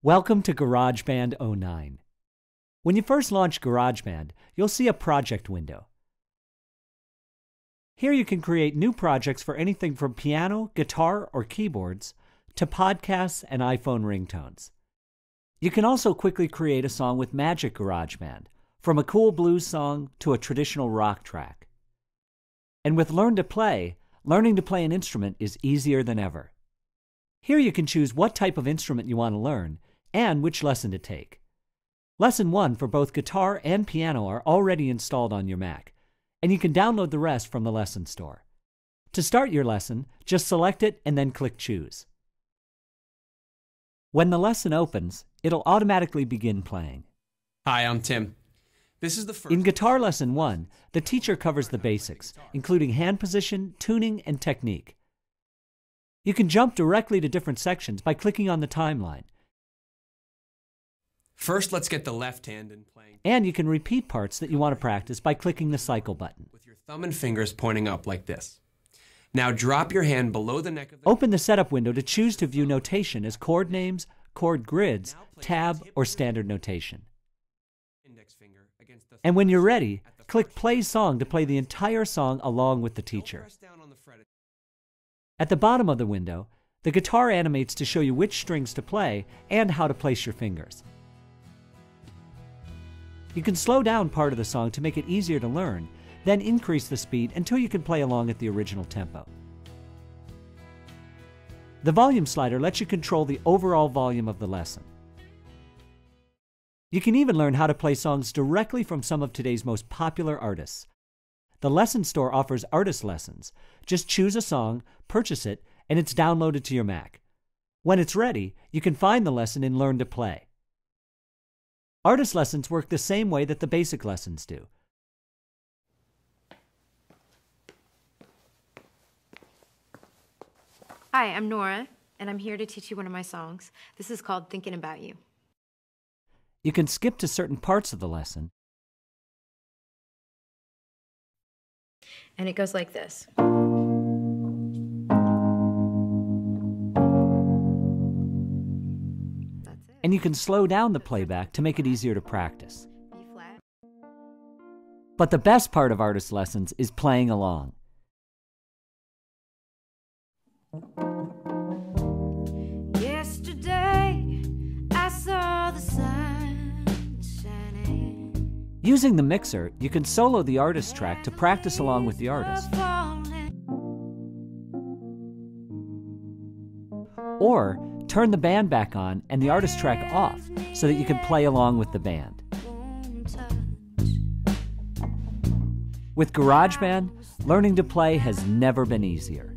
Welcome to GarageBand09. When you first launch GarageBand, you'll see a project window. Here you can create new projects for anything from piano, guitar, or keyboards to podcasts and iPhone ringtones. You can also quickly create a song with Magic GarageBand, from a cool blues song to a traditional rock track. And with Learn to Play, learning to play an instrument is easier than ever. Here you can choose what type of instrument you want to learn and which lesson to take. Lesson 1 for both guitar and piano are already installed on your Mac, and you can download the rest from the lesson store. To start your lesson, just select it and then click Choose. When the lesson opens, it'll automatically begin playing. Hi, I'm Tim. This is the first. In Guitar Lesson 1, the teacher covers the basics, including hand position, tuning, and technique. You can jump directly to different sections by clicking on the timeline. First, let's get the left hand in playing. And you can repeat parts that you want to practice by clicking the cycle button. With your thumb and fingers pointing up like this. Now drop your hand below the neck of the... Open the setup window to choose to view notation as chord names, chord grids, tab, or standard notation. And when you're ready, click Play Song to play the entire song along with the teacher. At the bottom of the window, the guitar animates to show you which strings to play and how to place your fingers. You can slow down part of the song to make it easier to learn, then increase the speed until you can play along at the original tempo. The volume slider lets you control the overall volume of the lesson. You can even learn how to play songs directly from some of today's most popular artists. The Lesson Store offers artist lessons. Just choose a song, purchase it, and it's downloaded to your Mac. When it's ready, you can find the lesson and learn to play. Artist lessons work the same way that the basic lessons do. Hi, I'm Nora, and I'm here to teach you one of my songs. This is called Thinking About You. You can skip to certain parts of the lesson. And it goes like this. And you can slow down the playback to make it easier to practice. B flat. But the best part of artist lessons is playing along. Yesterday, I saw the sun shining. Using the mixer, you can solo the artist track to practice along with the artist. Or turn the band back on and the artist track off so that you can play along with the band. With GarageBand, learning to play has never been easier.